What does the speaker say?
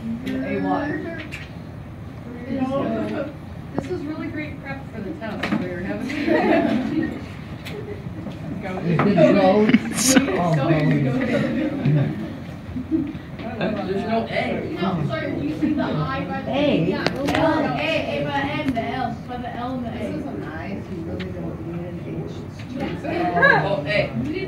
A-Y. This is really great prep for the test we're having. There's no A. No, sorry, you see the I by the A. Yeah, L. A by the M, the L, by the L and the A. This is nice. You really don't need an H. Oh, A.